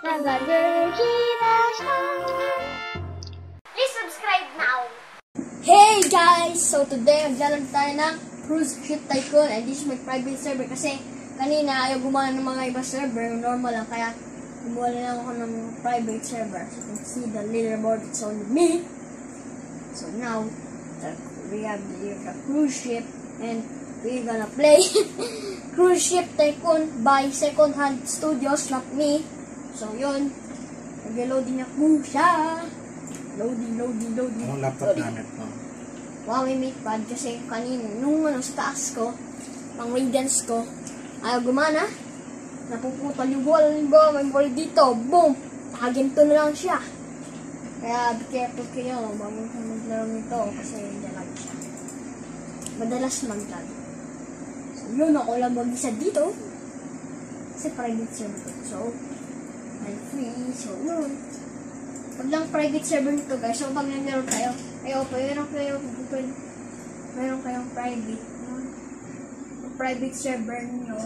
Please subscribe now. Hey guys! So today, maglalaro tayo ng Cruise Ship Tycoon and this is my private server kasi kanina ayaw gumana ng mga iba server, normal lang, kaya gumawa na lang ako ng private server. So you can see the leaderboard, it's only me. So now, we have the cruise ship and we're gonna play Cruise Ship Tycoon by Second Hand Studios, not me. So yun, nag-loading na po siya. Loading. Anong laptop namin? Huawei MatePad kasi kanina, nung sa taas ko, pang radiance ko, ayaw gumana. Napuputol yung wall, may wall dito, boom! Nakaginto na lang siya. Kaya be careful kayo bago ka maglaro nito kasi dalag siya. Madalas maglag. So yun, ako lang mag-isa dito. Kasi private server. So, I'm free. So yun. Pag lang private server nito guys, so pag naglaro tayo, meron kayong private server nyo,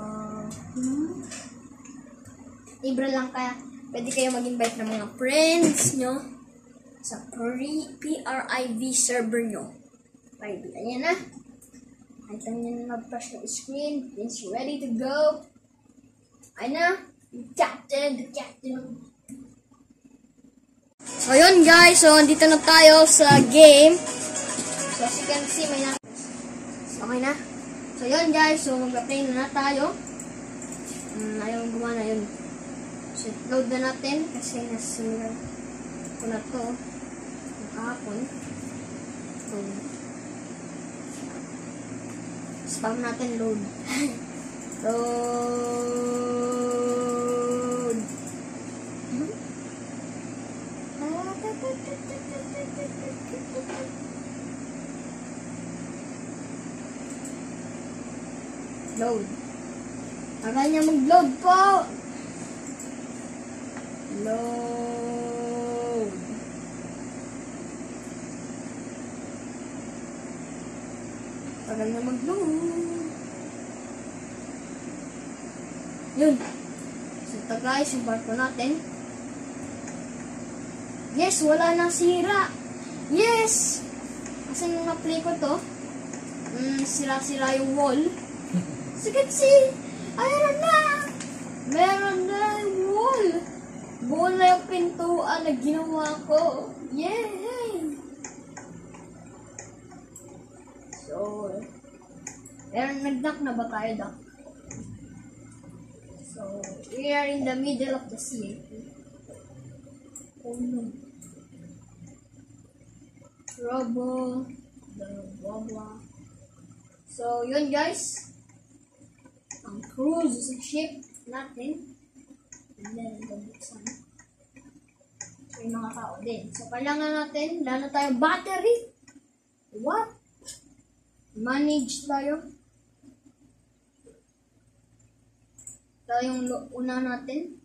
libre lang, kaya pwede kayo mag-invite ng mga friends nyo sa PRIV server nyo. Private. Ayan na. Ito nyo na mag-touch ng screen. It's ready to go. Ayan na. The captain. So yun guys, so andito na tayo sa game. So as you can see, may okay na. So yun guys, so mag-play na tayo. Ayaw gumana yun. So load na natin kasi nasulat ko na to kahapon. So spam natin load. Load. Tagal niya mag-load po. Load. Tagal niya mag-load. Yun. So ito guys, yung barko natin. Yes, wala nang sira. Yes! Kasi nung na-play ko to, sira-sira yung wall. So you can see, meron na yung wall. Buo na yung pintuan na ginawa ko. Yay! So, nag-dock na ba tayo, dock? So, we are in the middle of the sea. Oh no. Trouble. Blah blah. So, yun guys. Ang cruise ship natin. And then, bubuksan. So, yung mga tao din. So, kailangan natin, lalo tayo battery. What? Manage tayo. Ito yung una natin.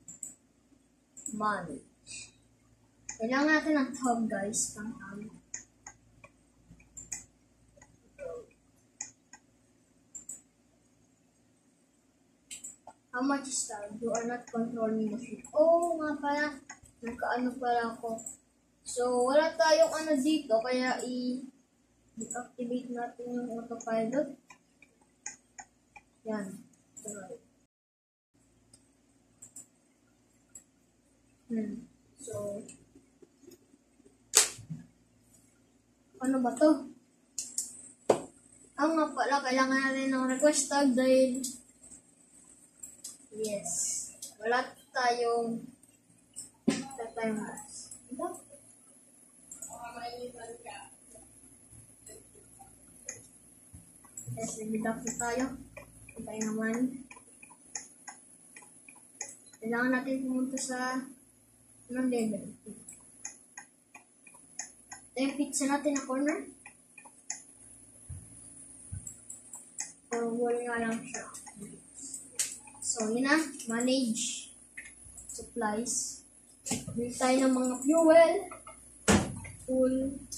Manage. Kailangan natin ng tog guys. Pang-tawag. How much is that? You are not controlling the ship. Oh, nga pala. Nagkaano pala ako. So, wala tayong ano dito. Kaya i-activate natin yung autopilot. Yan. So, ano ba to? Nga pala. Kailangan natin ng request tag dahil yes. Wala tayong gas. Diba? Yes, nag-dock na tayo. Hintay naman. Kailangan natin pumunta sa level. Ito yung pizza natin na corner. Or wall nga lang siya. So, yun na. Manage supplies. Bili tayo ng mga fuel. Full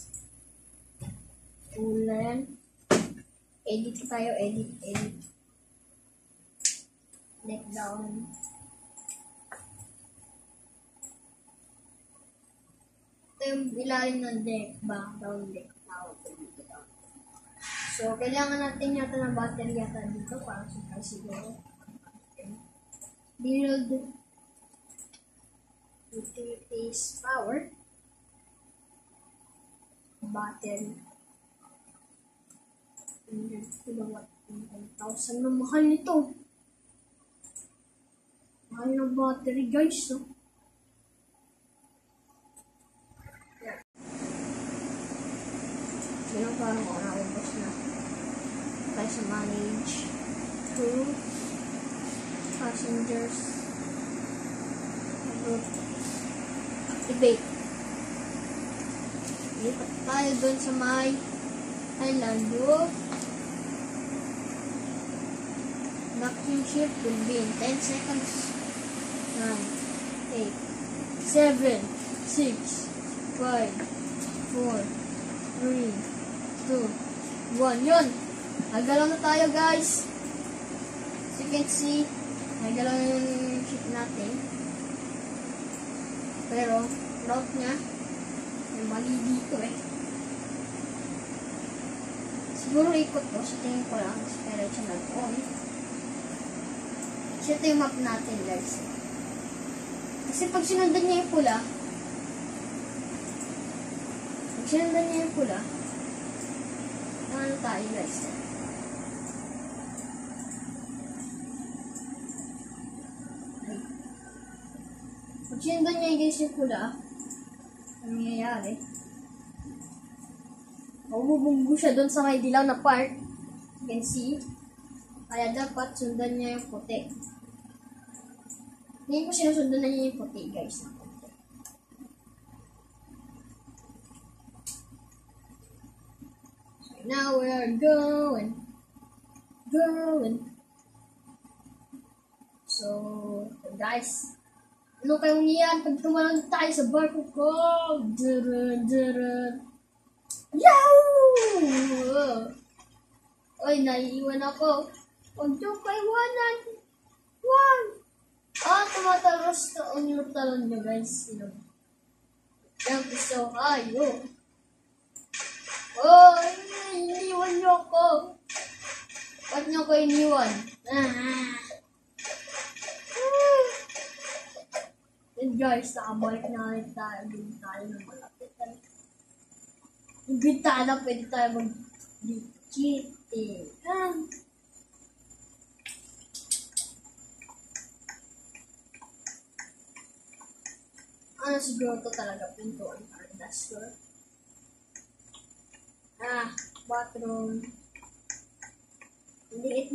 na yan. Edit tayo. Edit. Let down. Ito yung ilalim ng deck, background deck. Tawag ko dito. So, kailangan natin yata ng battery yata dito para sa siguro. Build utilities power. Battery. 100 kilowatt. 1,000 na mahal nito. Mahal na battery guys. So. Yun parang ako naubos na. Tayo sa manage. Crew. Passengers. Group. Activate. Lipat tayo dun sa may island group. Vacuum shift will be in 10 seconds. 9, 8, 7, 6, 5, 4, 3, 2, 1. Yun! Nagalaw na tayo guys. As you can see, nagalaw yung ship natin. Pero, route niya, may mali dito eh. Siguro ikot ko, sa tingin ko lang, pero siya nag-on. Kasi ito yung map natin guys. Kasi pag sinundan niya yung pula, ano tayo guys? Pag sinundan niya guys yung pula, ano nangyayari? Mabubunggo siya doon sa may dilaw na part. You can see. Kaya dapat sundan niya yung puti. Hindi ko sinusundan na niya yung puti guys. So now we are going. So guys, ano kayong niyan pag tumalon tayo sa barko ko? Yahoo! Oy, naiiwan ako. Huwag nyo kaiwanan. Wag! Tumataros to ang yung talon nyo, guys. Jump is so high, oh, iniwan nyo ako. Ba't nyo ko iniwan? And guys, nakabalik na rin tayo. Hindi tayo ng malapitan. Hindi tayo pwede tayo mag-cheating. Ano siguro to talaga pintuan para dashboard. Bathroom. Maliit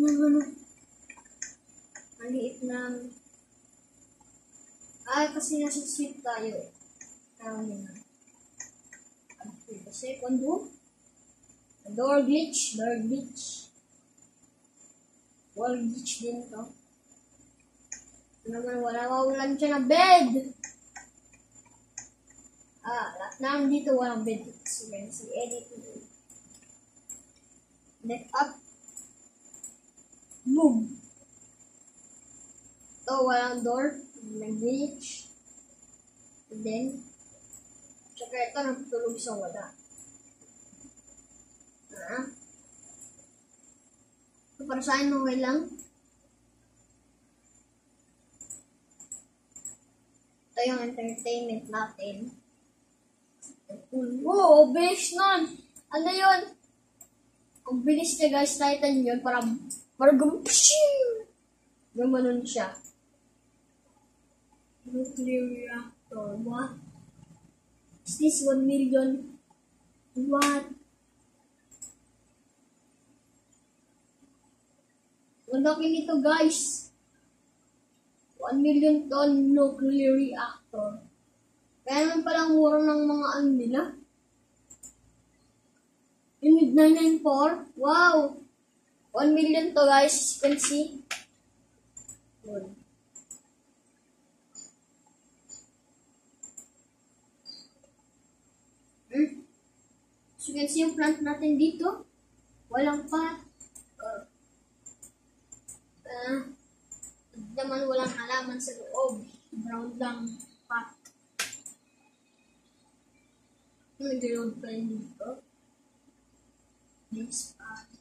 ng kasi nasa suite tayo eh. Kaya nyo na. The second room. Door glitch din to. Naman wala mawalan siya na bed. Lahat naman dito walang bed. So, yan si edit. Neck up. Boom. Ito, walang door. Nag-glitch. And then, tsaka ito, nagtulog sa wala. So, para sa akin, okay lang. Ito yung entertainment natin. Wow, bilis nun! Ano yun? Ang bilis niya guys, Titan yun. Parang gumanon siya. Nuclear reactor. What? Is this 1 million? What? Ang laki nito guys. 1 million ton nuclear reactor. Kaya naman palang mura ng mga ano nila. Yung 994. Wow! 1 million to guys. You can see. Good. So you can see yung plant natin dito. Walang pot. Naman walang halaman sa loob. Brown lang pot. Nag-load pa rin dito. Next,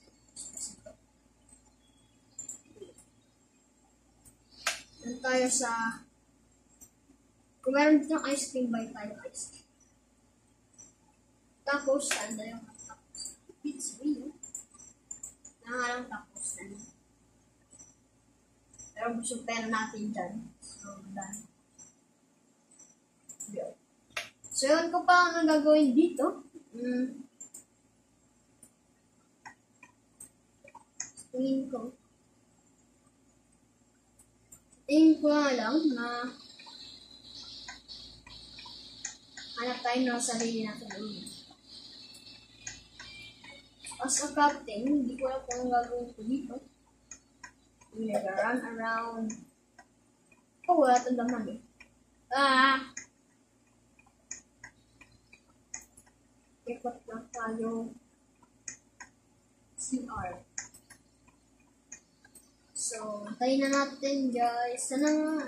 doon tayo sa, kung meron dito ng ice cream, buy tayo ice cream. Tapos, saan na yung tapos? Pizza rin, nangalang tapos na. Pero gusto pera natin dyan. So, done. So, yun ko pa ano gagawin dito. Tingin ko nga lang na hanap tayo ng sarili natin. As a captain, hindi ko alam kung gagawin ko dito. Nag-run around. Oh, wala itong laman eh. Ikot lang tayo. CR. So, tayo na natin guys. Sana nga.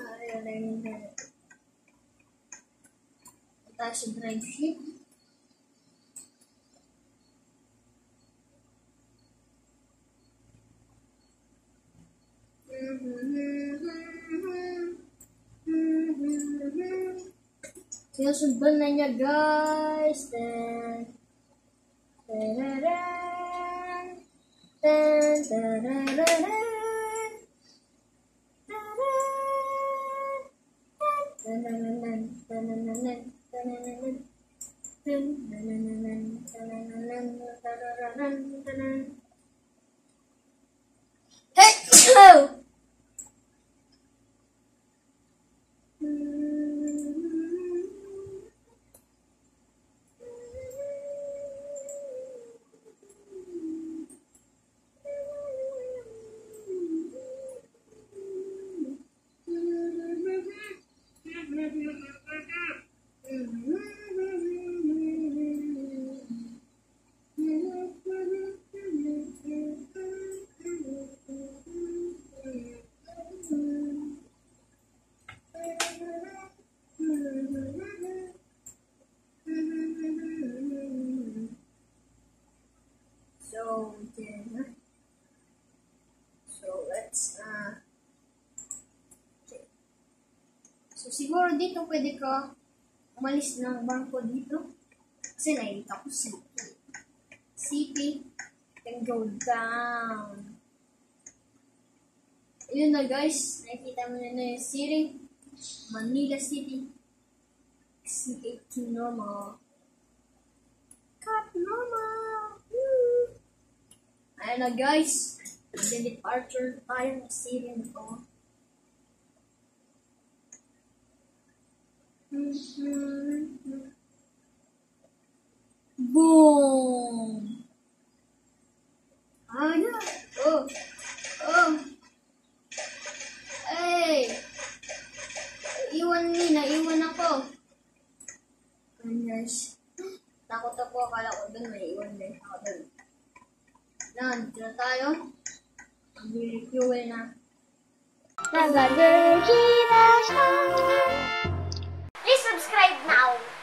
Tayo sa drive ship. Sinusundan na niya guys. Hey! Hello! So, siguro dito pwede ka umalis ng bangko dito. Kasi nakikita ko CP can go down. Yun na guys, nakikita mo na yung city. Manila City. C18 normal. Cut normal. Woo! Ayan na guys. Departure tayo ng city na to. Boom! Ano? Oh! Hey! Naiwan ako. Ayan guys. Takot ako, akala ko dun, may iwan din ako dun. Yan, dito tayo. Mag-refuel na. Please subscribe now.